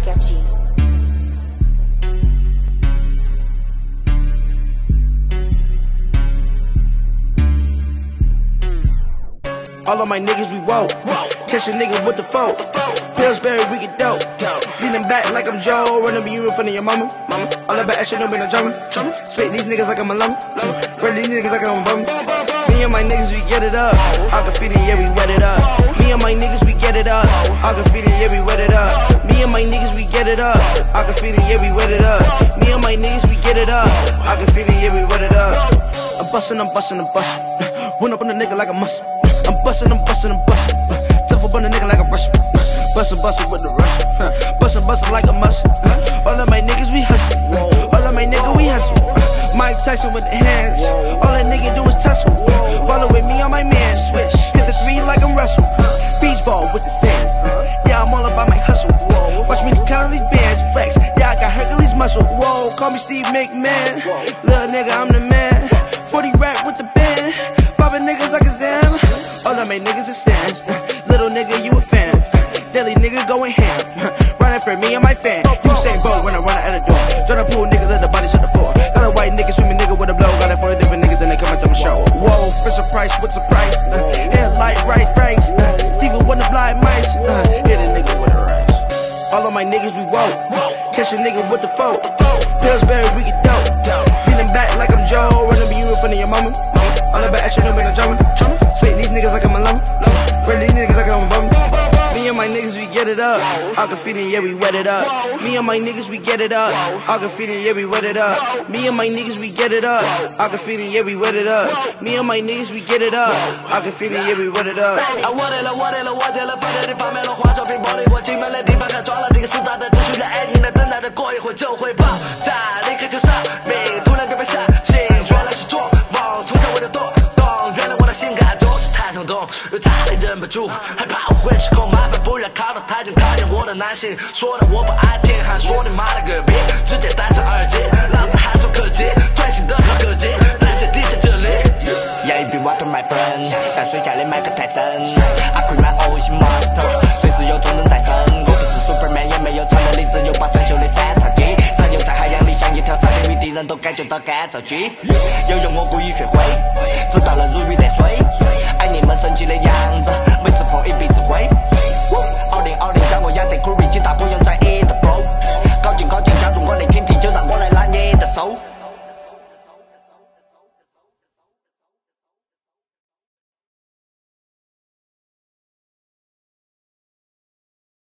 All of my niggas, we woke. Catch a nigga with the phone. Pillsbury, we get dope. Leaning back like I'm Joe. Running me in front of your mama. All that bad ass shit, no be no drama. Spit these niggas like I'm a lump. Run these niggas like I'm a bum. Me and my niggas, we get it up. I can feel it, yeah, we wet it up. Me and my niggas, we get it up. I can feel it, yeah, we wet it up. Me and my niggas, we get it up. I can feel it, yeah, we wet it up. Me and my niggas, we get it up. I can feel it, yeah, we wet it up. I'm bustin'. Run up on the nigga like a muscle. I'm bustin'. Tough up on the nigga like a brush. Bustin' with the rush. Bustin' like a muscle. All of my niggas, we hustle. All of my niggas, we hustle. Mike Tyson with the hands. All that nigga do is tussle. Ballin' with me on my man. Switch. Hit the three like I'm Russell. Beach ball with the sands. Yeah, I'm all about my hustle. Watch me count all these bands. Flex. Yeah, I got Hercules muscle. Whoa, call me Steve McMahon. Little nigga, I'm the man. 40 rap with the band. Poppin' niggas like a Zam. All of my niggas are stands. Little nigga, you a fan. Daily nigga going ham. Running for me and my fan. You say boat when I run out of the door. Tryna pull niggas at the body to the floor. Got a white nigga swimming nigga with a blow. Got it for the different niggas and they coming to my show. Whoa, Fisher Price, what's the price? Headlight, right brakes. Steven wanna blind mice. Hit a nigga with a rice. All of my niggas, we woke. Catch a nigga with the phone. Pillsbury, we get dope. Leaning back like I'm Joe. Running me in front of your mama. All that bad shit, no be no drama. Spit these niggas like I'm a lump. Run these niggas like I'm a bum. Me and my niggas, we get it up. I can feel it, yeah, we wet it up. Me and my niggas, we get it up. I can feel it, yeah, we wet it up. Me and my niggas, we get it up. I can feel it, yeah, we wet it up. Me and my niggas, we get it up. I can feel it, yeah, we wet it up. 我点了，放在你方面了，化妆品玻璃，我进门的地方看装了这个实在的，只需要爱听的，等待的，过一会就会爆炸，立刻就上命，突然就被吓醒，原来是做梦，从小我就懂，原来我的性格就是太冲动，差点忍不住，害怕我会失控，麻烦不要靠得太近，讨厌我的男性，说的我不爱听，还说你妈了个逼，直接戴上耳机，老子还算可及，专心的靠科技，在线地下这里。Yeah, be water my friend， 在水下里买个泰森 ，I could run all is monster， 随时有重能再生，我不是 Superman， 也没有超能力，只有把生锈的斩草机，自由在海洋里像一条3点米，敌人都感觉到干燥机，游泳我故意学会，知道了如鱼得水，爱你们生气的样子，每次碰一笔。